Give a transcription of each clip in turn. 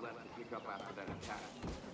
left to pick up after that attack.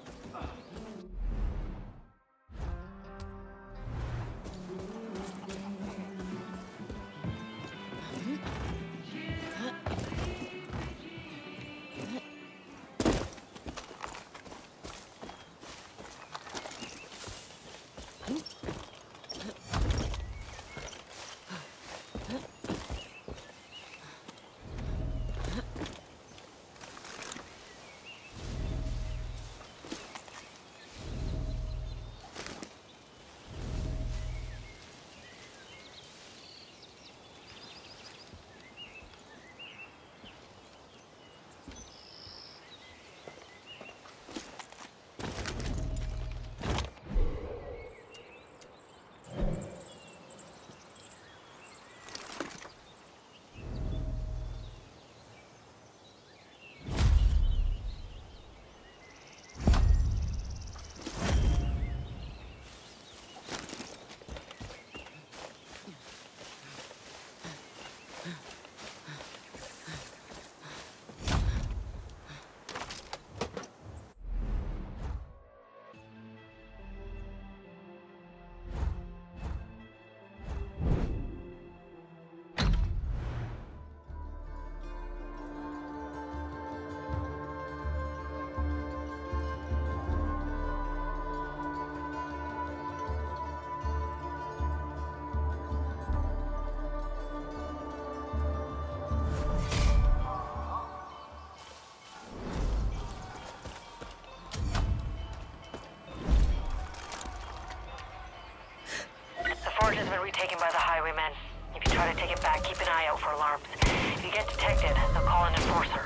Has been retaken by the highwaymen. If you try to take it back, keep an eye out for alarms. If you get detected, they'll call an enforcer.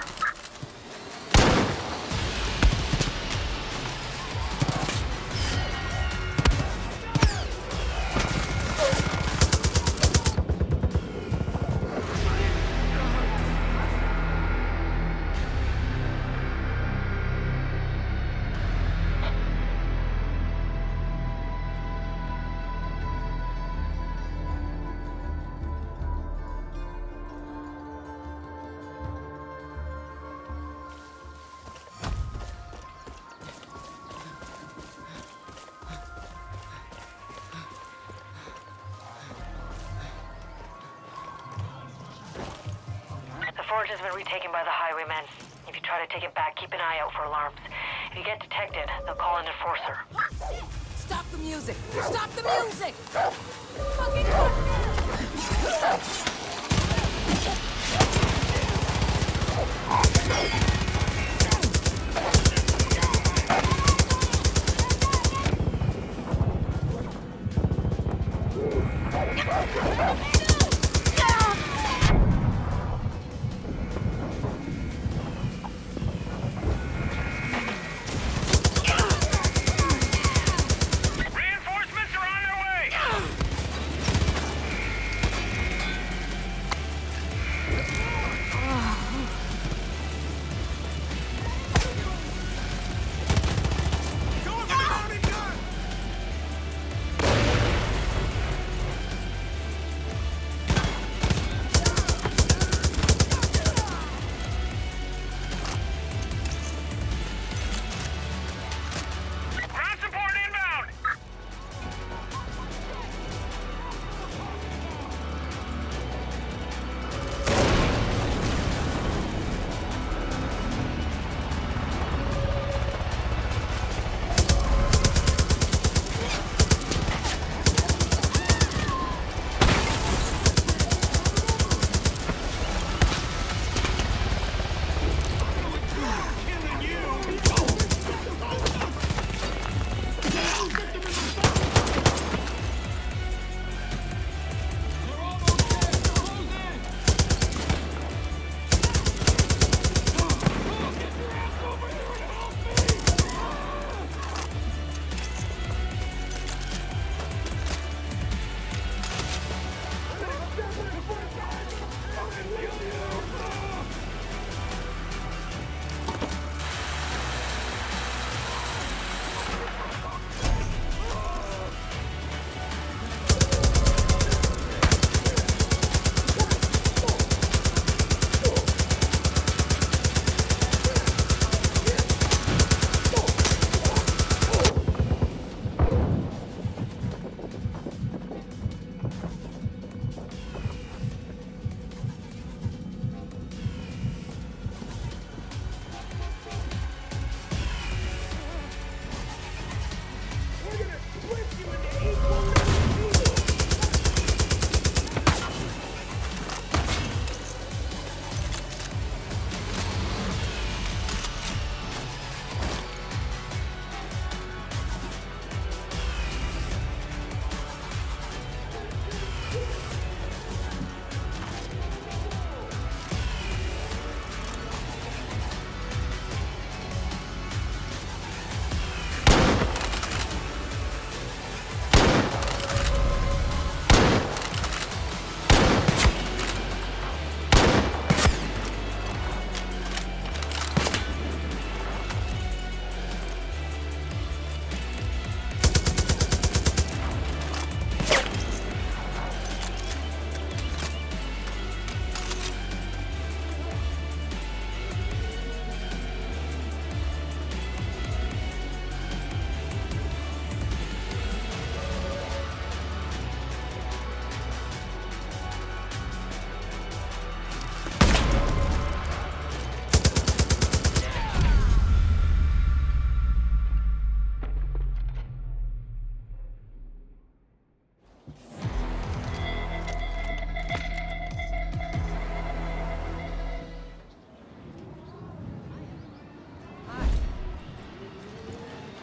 Forge has been retaken by the highwaymen. If you try to take it back, keep an eye out for alarms. If you get detected, they'll call an enforcer. Stop the music! Stop the music! Fucking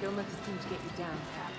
Don't let the siege get you down, Cap.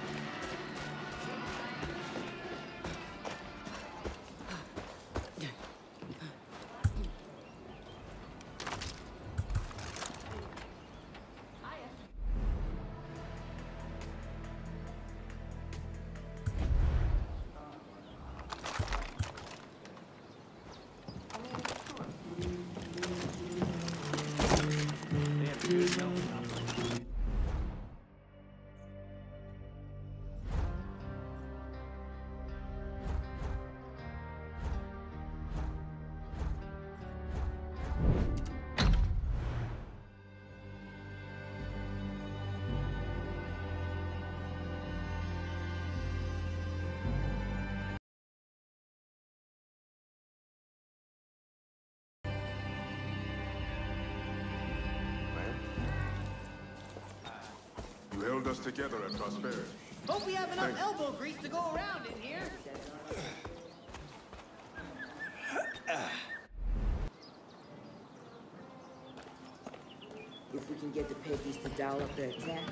You held us together at Prosperity. Hope we have enough Thanks. elbow grease to go around in here. If we can get the Peggies to dial up their attacks.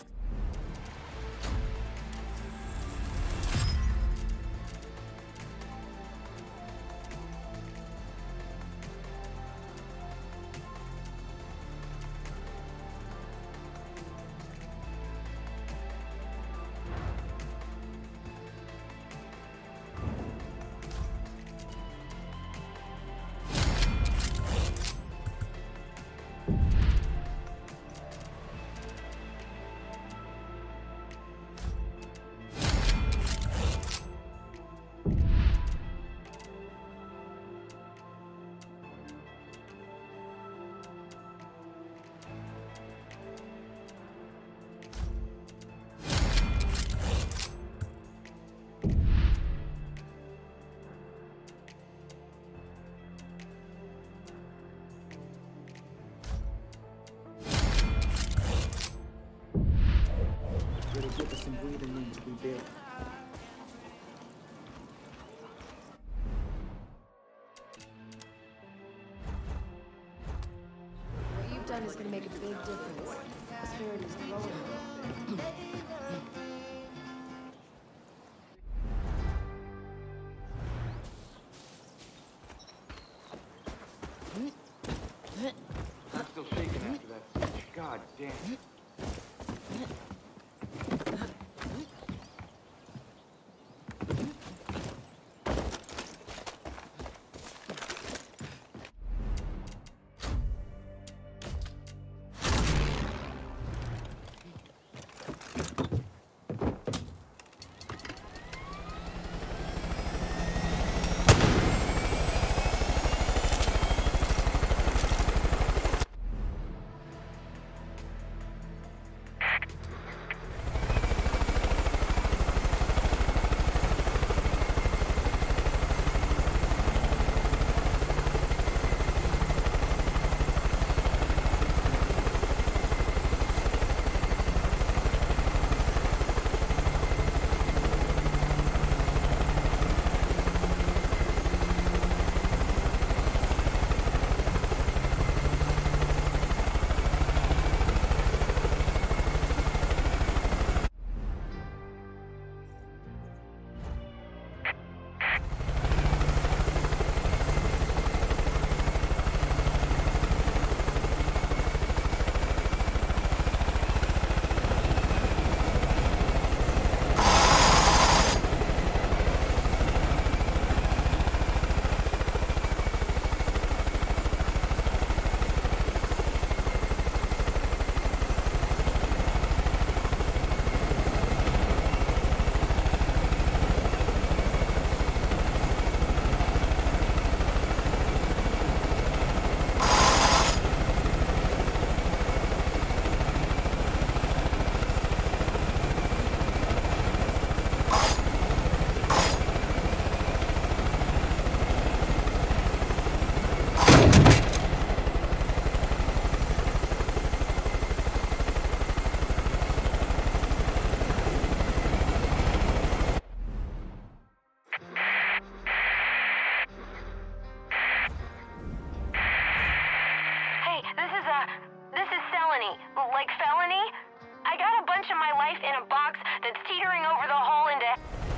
It'll give us some breathing room to rebuild. What you've done is going to make a big difference. Prosperity is growing. I'm still shaking after that speech. God damn. This is Selene. Like felony? I got a bunch of my life in a box that's teetering over the hole into...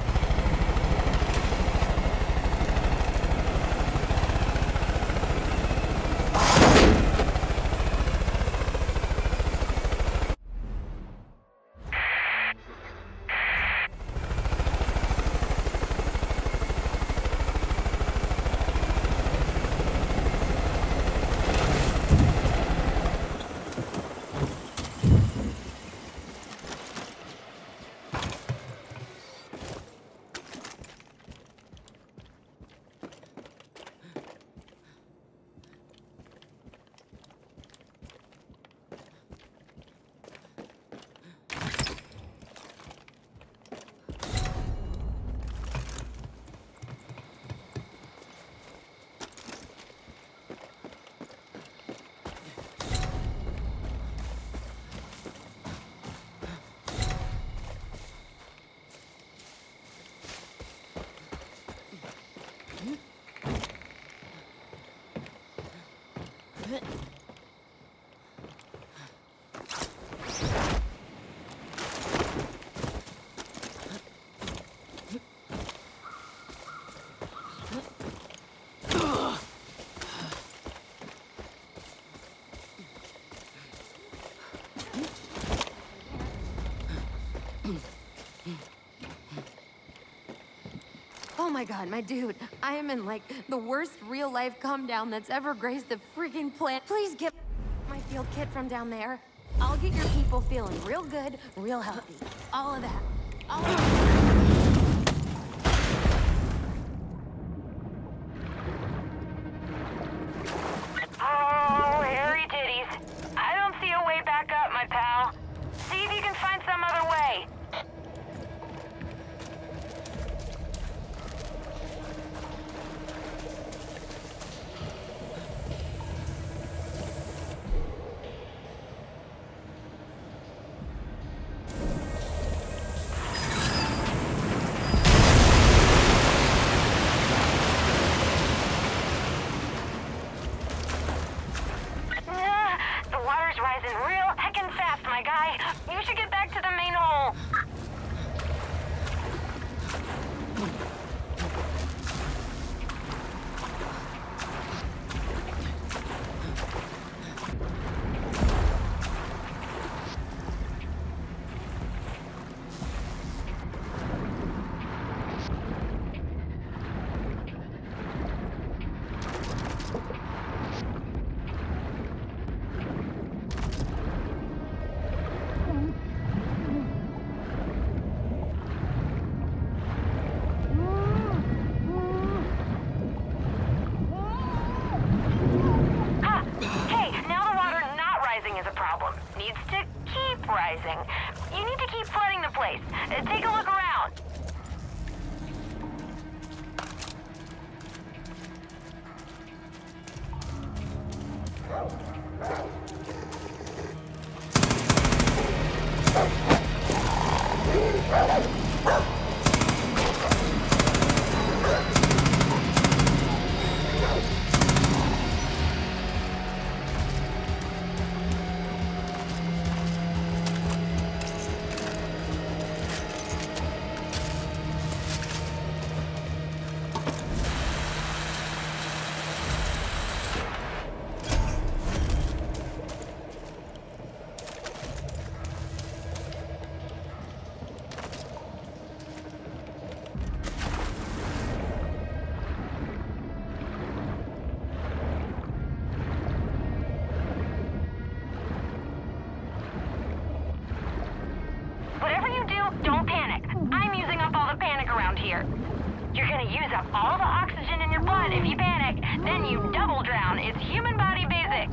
Oh my god, my dude. I am in, like, the worst real-life come-down that's ever graced the freaking planet. Please get my field kit from down there. I'll get your people feeling real good, real healthy. All of that. All of that. Oh, hairy titties. I don't see a way back up, my pal. See if you can find some other way. The water's rising real heckin' fast, my guy. You should get back to the main hole. Needs to keep rising. You need to keep flooding the place. Take a look around. Whatever you do, don't panic. I'm using up all the panic around here. You're gonna use up all the oxygen in your blood if you panic. Then you double drown. It's human body basics.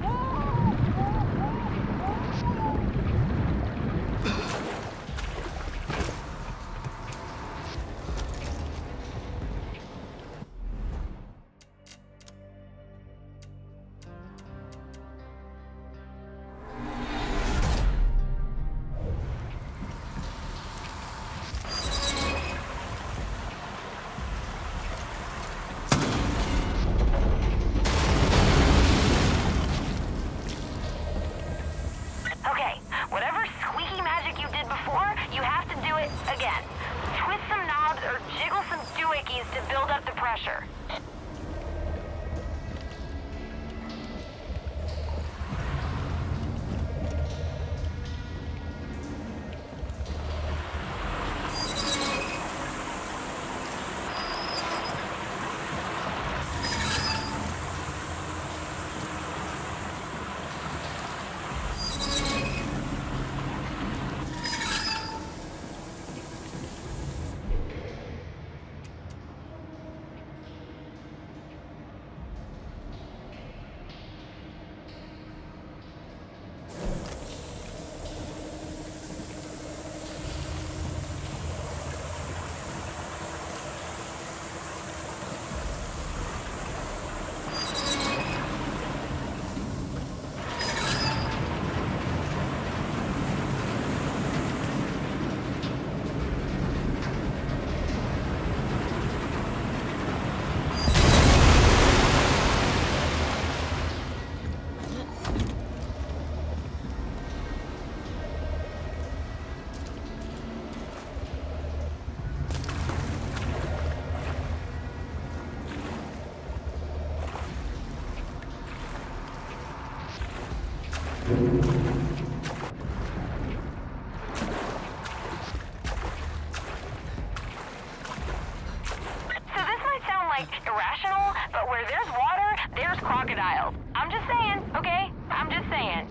Again, twist some knobs or jiggle some doohickeys to build up the pressure. Irrational, but where there's water, there's crocodiles. I'm just saying, okay? I'm just saying.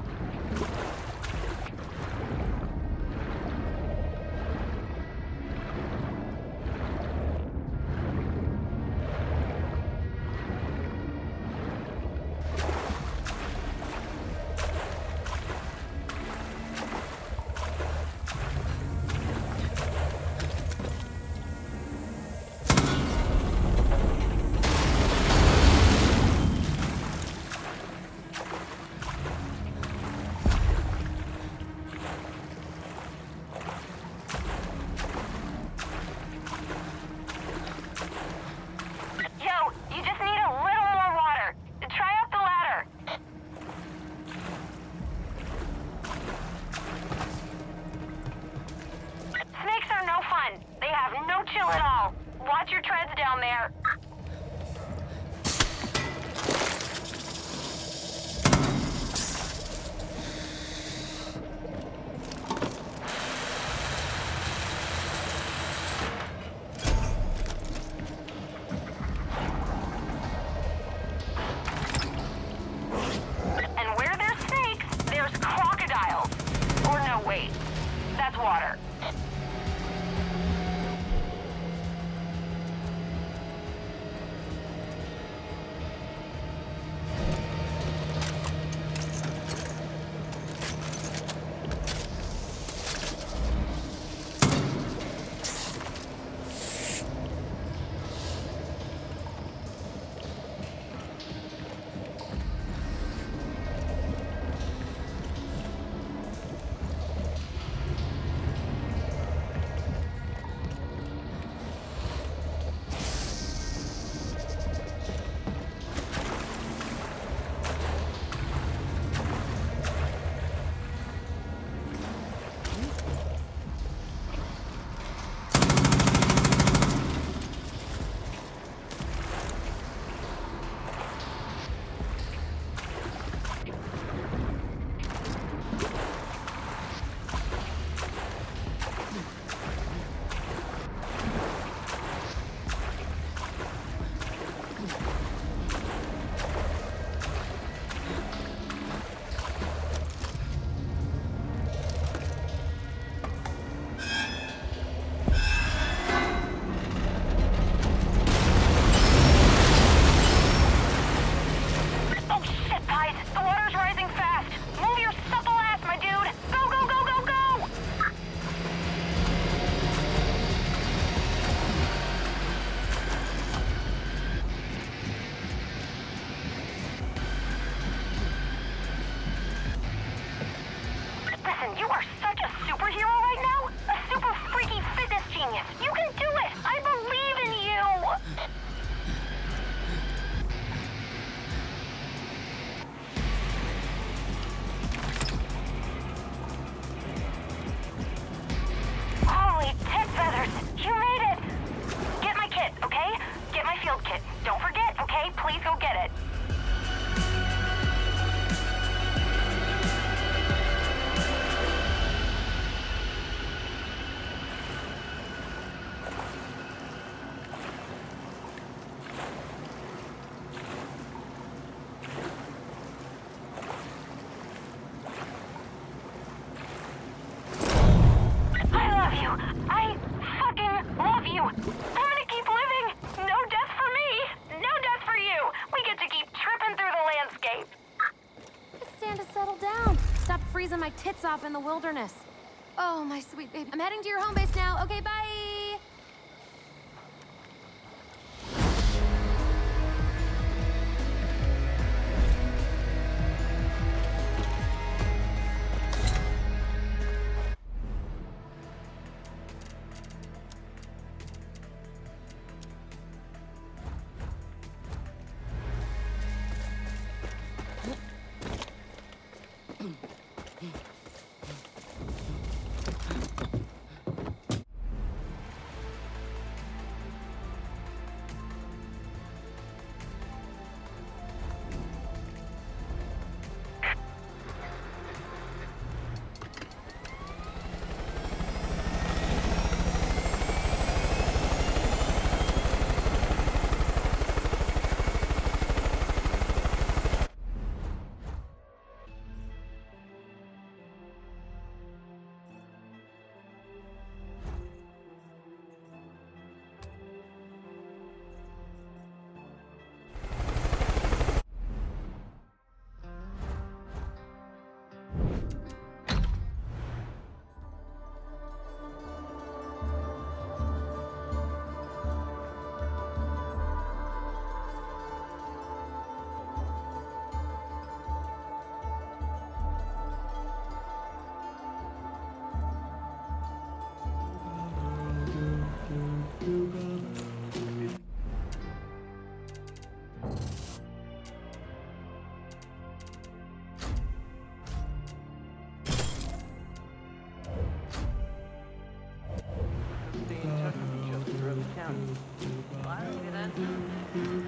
Chill at all. Watch your treads down there. And where there's snakes, there's crocodiles. Or no, wait. That's water. You are such a superhero right now! A super freaky fitness genius! You can do it! I believe in you! Holy I'm gonna keep living. No death for me. No death for you. We get to keep tripping through the landscape. It's time to settle down. Stop freezing my tits off in the wilderness. Oh, my sweet baby. I'm heading to your home base now. Okay, bye. Stay in touch with each other throughout the county. Well, I don't get that.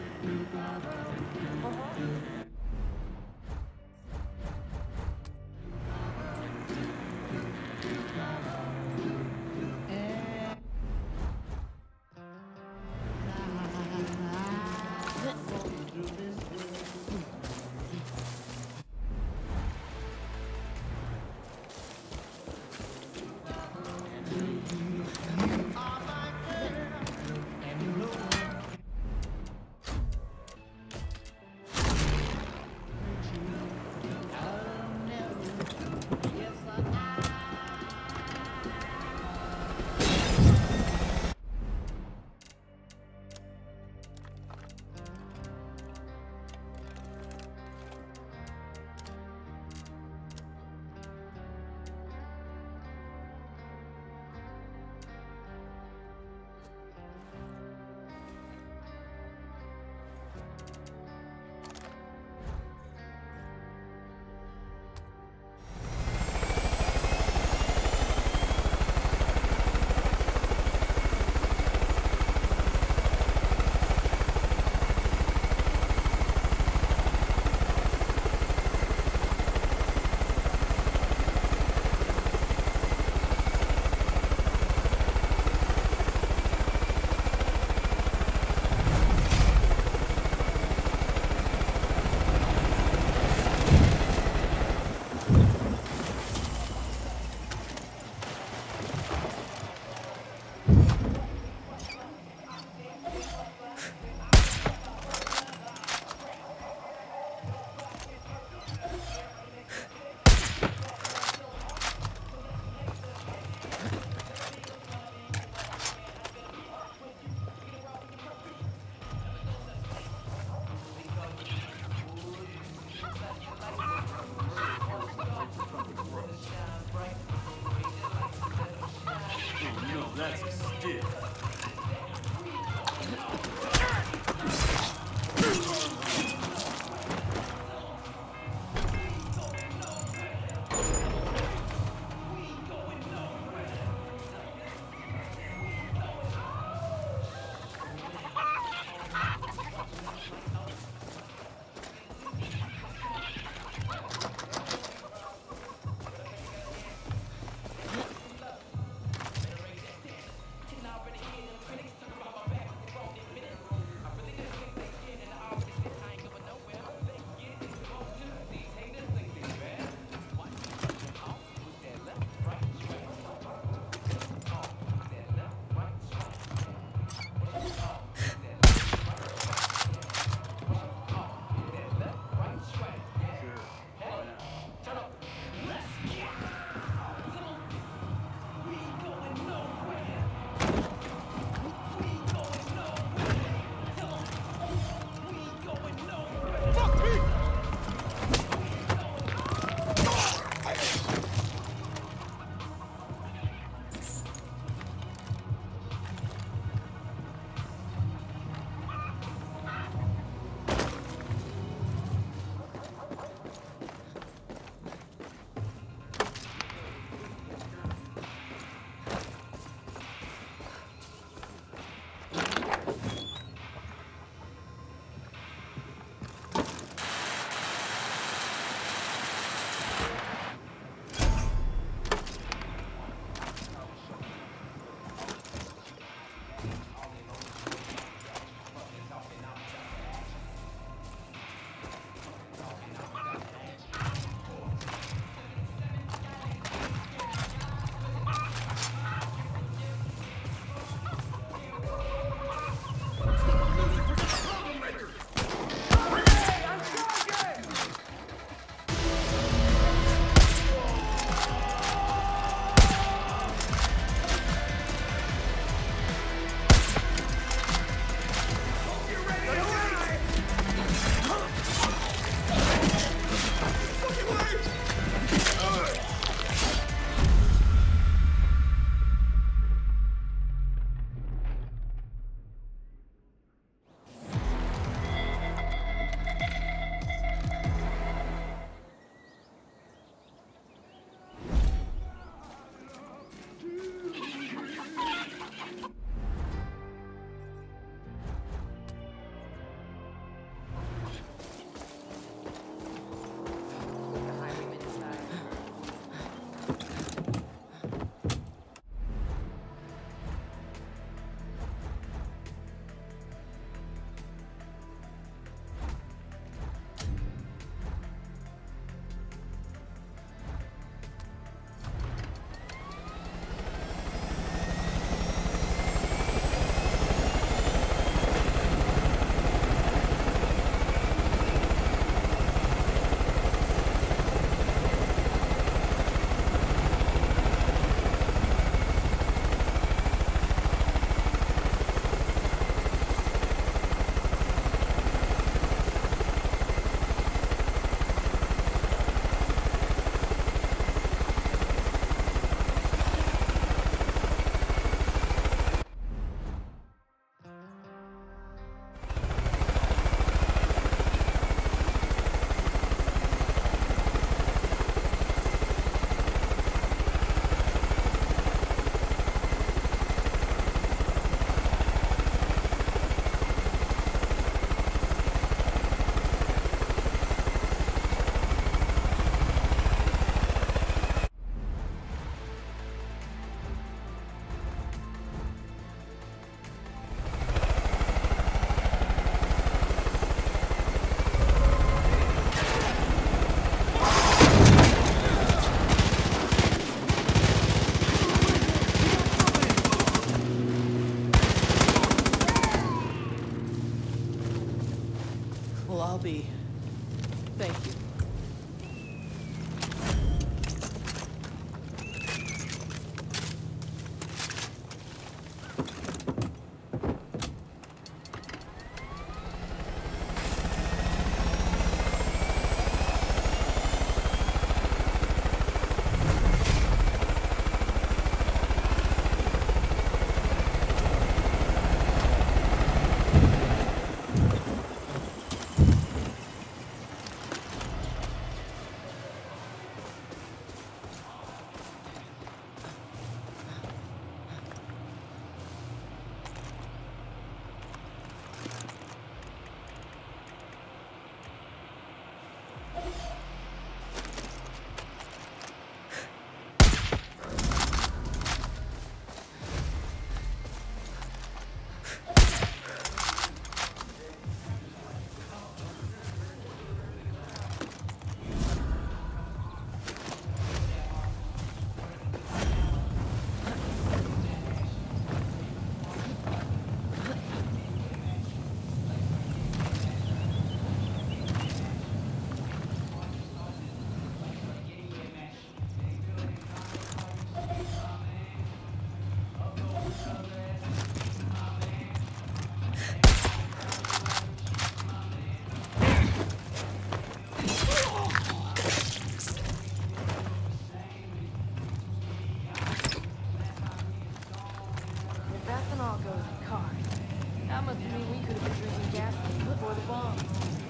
tacos and cock. That must mean we could have been drinking gasoline before the bomb.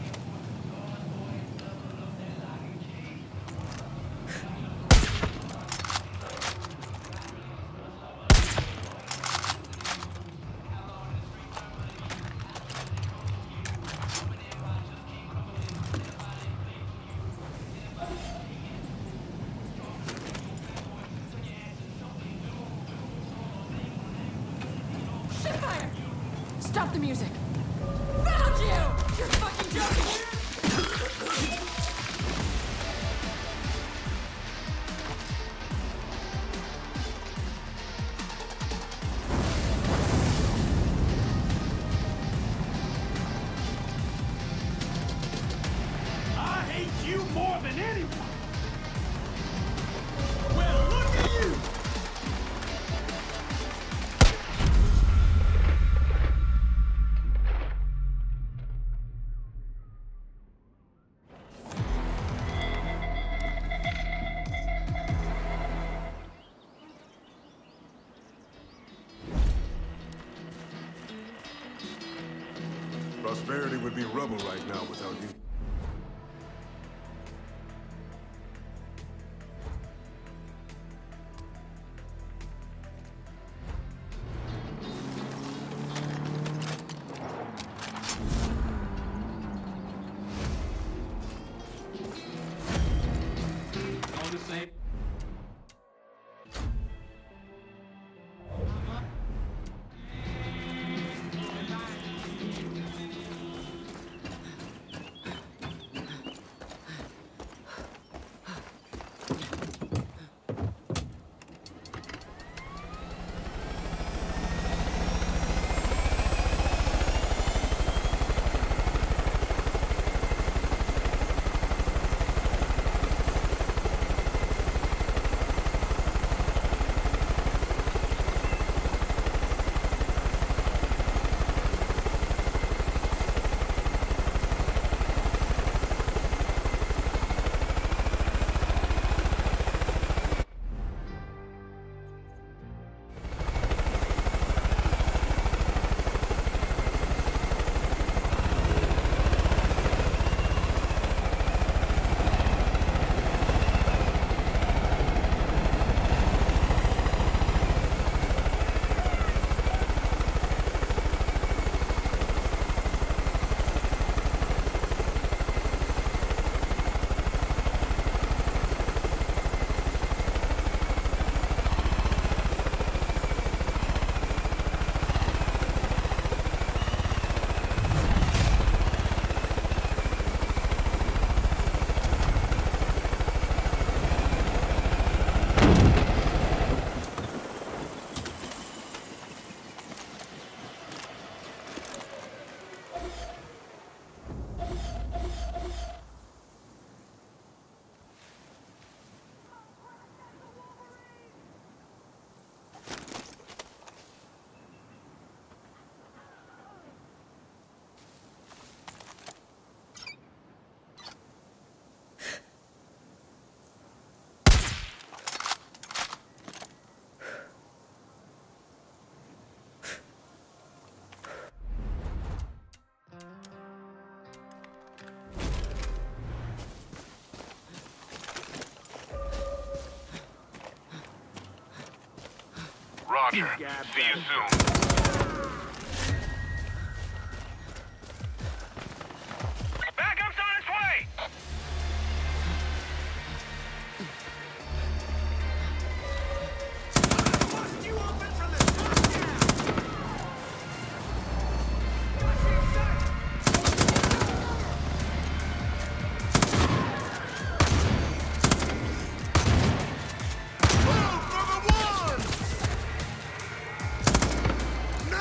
Stop the music! Found you! You're fucking joking! I hate you more than anyone! Well, look at you! Prosperity would be rubble right now without you. All the same. Roger. See you soon. Backup's on its way! Bust you open from the top down! Watch your sight! Move for the one!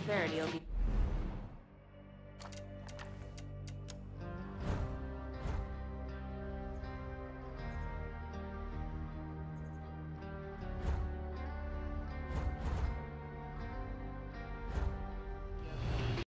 prosperity will be